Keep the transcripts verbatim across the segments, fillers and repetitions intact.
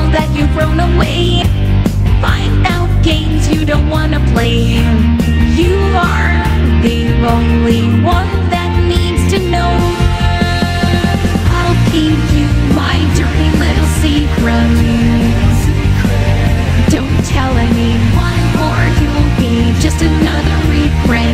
all that you've thrown away. Find out games you don't wanna play. You are the only one that needs to know. I'll keep you my dirty little secret. Don't tell anyone or you'll be just another regret.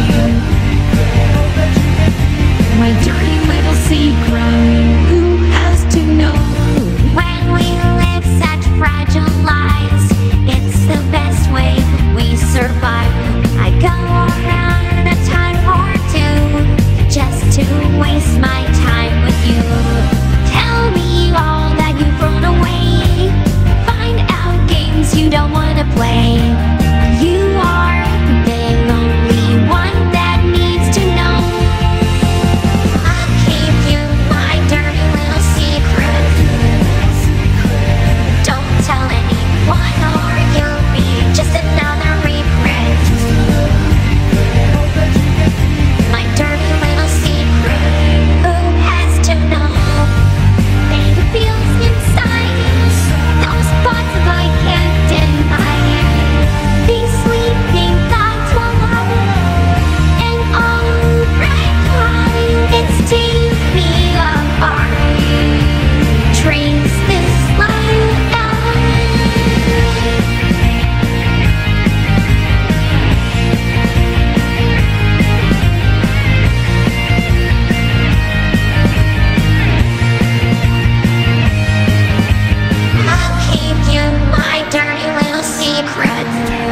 My dirty little secret, who has to know? When we live such fragile lives, it's the best way we survive. I go around a time or two just to waste my time with you. Tell me all that you've thrown away. Find out games you don't wanna play. You are the only one that needs to know. I'll keep you my dirty little secret. Don't tell anyone or you'll be just another regret. My dirty little secret, who has to know? It feels inside, those spots I can't deny. These sleeping thoughts will lie, and all right time it's tear me apart. Trace this life down. I'll keep you my dirty little secret.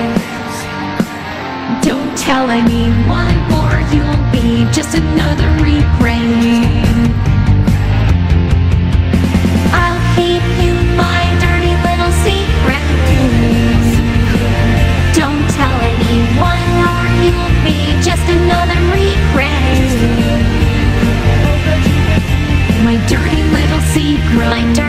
Don't tell anyone or you'll be just another regret. I'll keep you my dirty little secret. Don't tell anyone or you'll be just another regret. My dirty little secret. My dirty